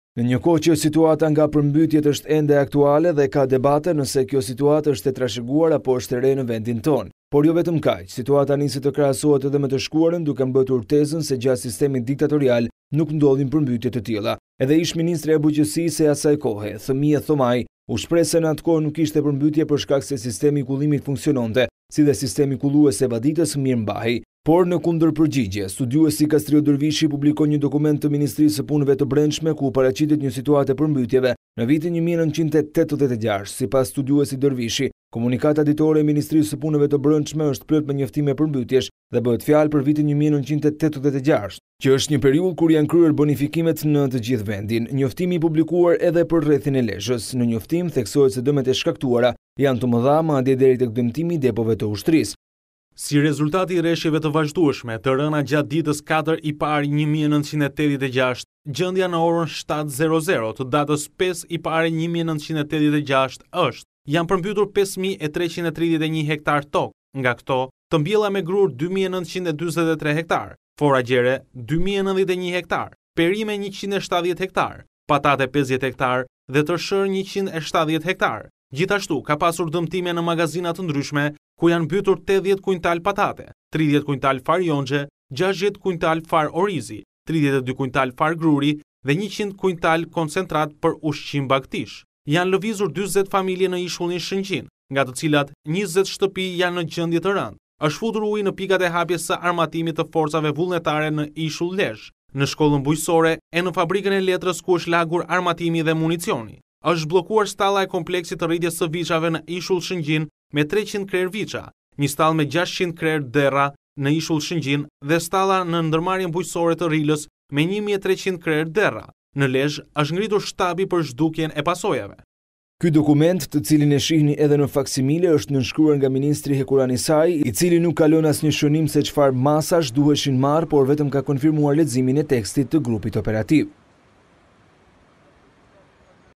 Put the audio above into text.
Në një kohë që situata nga përmbytjet është ende aktuale dhe ka debate nëse kjo situatë është e trashëguar apo është e re në vendin tonë. Por jo vetëm kaq, situata nisi të krahasohet edhe me të shkuarën duke mbëtur tezën se gjatë sistemit diktatorial nuk ndodhin përmbytje të tilla. Edhe ish-ministri e bujqësisë e asaj kohe, Thëmie Thomaj, u shpreh se në atë kohë nuk ishte përmbytje për shkak se sistemi i kullimit funksiononte, si dhe sistemi kullues e Baditës Mirëmbahi. Por në kundërpërgjigje, studiuesi Kastrio Dervishi publikon një dokument të Ministrisë së Punëve të Brendshme ku paraqitet një situatë e përmbytjeve në vitin 1986. Sipas studiuesit Dervishi, komunikata ditore e Ministrisë së Punëve të Brendshme është plot me njoftime përmbytjesh dhe bëhet fjalë për vitin 1986, që është një periudhë kur janë kryer bonifikimet në të gjithë vendin. Njoftimi i publikuar edhe për rrethin e Lezhës. Në njoftim theksohet se dëmet e shkaktuara janë të mëdha, madje deri tek dëmtimi i depove të ushtrisë. Si rezultati i rreshjeve të vazhdueshme të rëna gjatë ditës 4 i pari 1986, gjendja në orën 7:00 të datës 5 i pari 1986 është: janë përmbytur 5.331 hektar tokë, nga këto të mbjella me grur 2.943 hektar, foragjere 2.091 hektar, perime 170 hektar, patate 50 hektar dhe tërshër 170 hektar. Gjithashtu ka pasur dëmtime në magazina të ndryshme ku janë mbytur 80 kuintal patate, 30 kuintal far jonxhe, 60 kuintal far orizi, 32 kuintal far gruri dhe 100 kuintal koncentrat për ushqim bagtish. Janë lëvizur 40 familje në ishullin Shëngjin, nga të cilat 20 shtëpi janë në gjendje të rëndë. Është futur ujë në pikat e hapjes së armatimit të forcave vullnetare në ishull Lezhë, në shkollën bujqësore e në fabrikën e letrës ku është lagur armatimi dhe municioni. Është bllokuar stalla e kompleksit të rritjes së viçave në ishull Shëngjin me 300 krer viça, një stallë me 600 krer derra në ishull Shëngjin dhe stalla në ndërmarrjen bujqësore të Rilës me 1300 krer derra. Në Lezhë është ngritur shtabi për zhdukjen e pasojave. Ky dokument, të cilin e shihni edhe në faksimile, është nënshkruar nga ministri Hekuran Isaj, i cili nuk ka lënë asnjë shënim se çfarë masash duheshin marrë, por vetëm ka konfirmuar leximin e tekstit të grupit operativ.